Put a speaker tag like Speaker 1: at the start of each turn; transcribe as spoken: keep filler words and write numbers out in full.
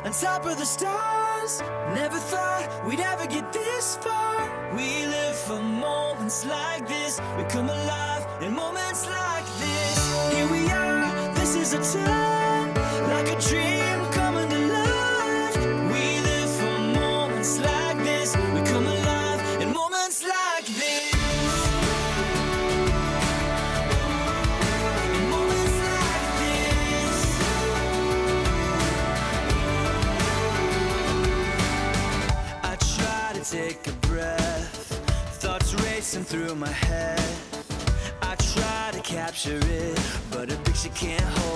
Speaker 1: on top of the stars. Never thought we'd ever get this far. We live for moments like this. We come alive in moments like this. Here we are, this is a time, like a dream coming to life. We live for moments like this. We come alive in moments like this. Take a breath, thoughts racing through my head. I try to capture it, but a picture can't hold